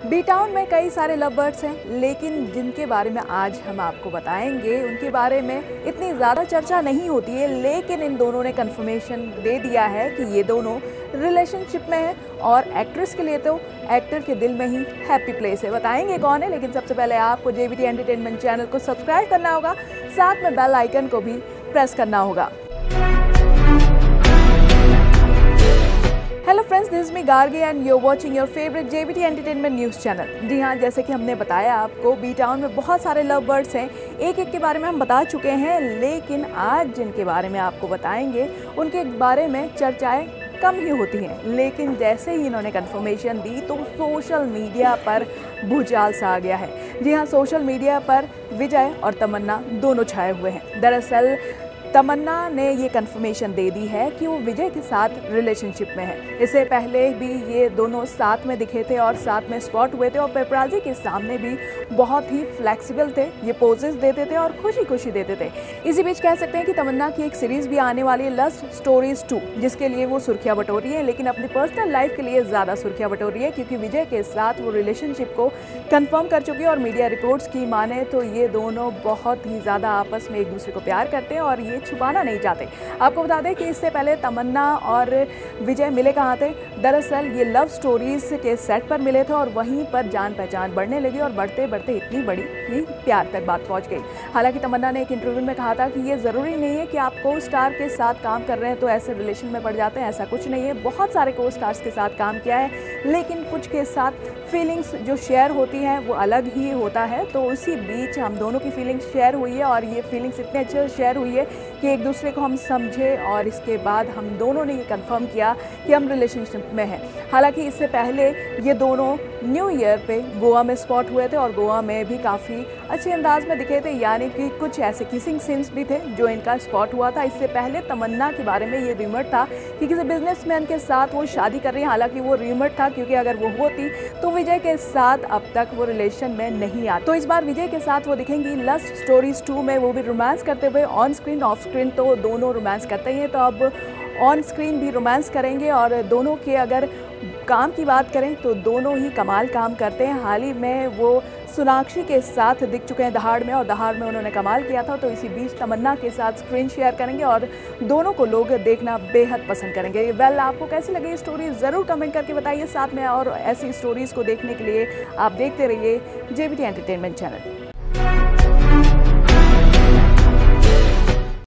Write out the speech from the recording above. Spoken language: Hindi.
बी टाउन में कई सारे लव बर्ड्स हैं, लेकिन जिनके बारे में आज हम आपको बताएंगे उनके बारे में इतनी ज़्यादा चर्चा नहीं होती है। लेकिन इन दोनों ने कंफर्मेशन दे दिया है कि ये दोनों रिलेशनशिप में हैं और एक्ट्रेस के लिए तो एक्टर के दिल में ही हैप्पी प्लेस है। बताएंगे कौन है, लेकिन सबसे पहले आपको जेबीटी एंटरटेनमेंट चैनल को सब्सक्राइब करना होगा, साथ में बेल आइकन को भी प्रेस करना होगा। Hello friends, this is me Gargi and you are watching your favourite JBT entertainment news channel. जी हाँ, जैसे कि हमने बताया आपको, बी टाउन में बहुत सारे लव बर्ड्स हैं। एक एक के बारे में हम बता चुके हैं, लेकिन आज जिनके बारे में आपको बताएंगे उनके बारे में चर्चाएं कम ही होती हैं। लेकिन जैसे ही इन्होंने कंफर्मेशन दी तो सोशल मीडिया पर भूचाल सा आ गया है। जी हाँ, सोशल मीडिया पर विजय और तमन्ना दोनों छाए हुए हैं। दरअसल तमन्ना ने ये कंफर्मेशन दे दी है कि वो विजय के साथ रिलेशनशिप में है। इससे पहले भी ये दोनों साथ में दिखे थे और साथ में स्पॉट हुए थे और पेपराजी के सामने भी बहुत ही फ्लेक्सिबल थे, ये पोजेस देते थे और खुशी खुशी देते थे। इसी बीच कह सकते हैं कि तमन्ना की एक सीरीज़ भी आने वाली है, लस्ट स्टोरीज 2, जिसके लिए वो सुर्खियाँ बटोरी है। लेकिन अपनी पर्सनल लाइफ के लिए ज़्यादा सुर्खियाँ बटोरी है, क्योंकि विजय के साथ वो रिलेशनशिप को कन्फर्म कर चुकी है। और मीडिया रिपोर्ट्स की माने तो ये दोनों बहुत ही ज़्यादा आपस में एक दूसरे को प्यार करते हैं और ये छुपाना नहीं चाहते। आपको बता दें कि इससे पहले तमन्ना और विजय मिले कहाँ थे। दरअसल ये लव स्टोरीज के सेट पर मिले थे और वहीं पर जान पहचान बढ़ने लगी और बढ़ते बढ़ते इतनी बड़ी कि प्यार तक बात पहुंच गई। हालांकि तमन्ना ने एक इंटरव्यू में कहा था कि ये ज़रूरी नहीं है कि आप को स्टार के साथ काम कर रहे हैं तो ऐसे रिलेशन में पड़ जाते हैं, ऐसा कुछ नहीं है। बहुत सारे को स्टार्स के साथ काम किया है, लेकिन कुछ के साथ फीलिंग्स जो शेयर होती हैं वो अलग ही होता है। तो उसी बीच हम दोनों की फीलिंग्स शेयर हुई है और ये फीलिंग्स इतने अच्छे शेयर हुई है कि एक दूसरे को हम समझे और इसके बाद हम दोनों ने ये कंफर्म किया कि हम रिलेशनशिप में हैं। हालांकि इससे पहले ये दोनों न्यू ईयर पे गोवा में स्पॉट हुए थे और गोवा में भी काफ़ी अच्छे अंदाज में दिखे थे, यानी कि कुछ ऐसे किसिंग सीन्स भी थे जो इनका स्पॉट हुआ था। इससे पहले तमन्ना के बारे में ये रूमर था कि किसी बिजनेसमैन के साथ वो शादी कर रही है। हालांकि वो रूमर था, क्योंकि अगर वो होती तो विजय के साथ अब तक वो रिलेशन में नहीं आती। तो इस बार विजय के साथ वो दिखेंगी लस्ट स्टोरीज 2 में, वो भी रोमांस करते हुए। ऑन स्क्रीन ऑफ स्क्रीन तो दोनों रोमांस करते ही हैं, तो अब ऑन स्क्रीन भी रोमांस करेंगे। और दोनों के अगर काम की बात करें तो दोनों ही कमाल काम करते हैं। हाल ही में वो सोनाक्षी के साथ दिख चुके हैं दहाड़ में, और दहाड़ में उन्होंने कमाल किया था। तो इसी बीच तमन्ना के साथ स्क्रीन शेयर करेंगे और दोनों को लोग देखना बेहद पसंद करेंगे। वेल, आपको कैसी लगी स्टोरी ज़रूर कमेंट करके बताइए। साथ में और ऐसी स्टोरीज़ को देखने के लिए आप देखते रहिए जेबीटी एंटरटेनमेंट चैनल।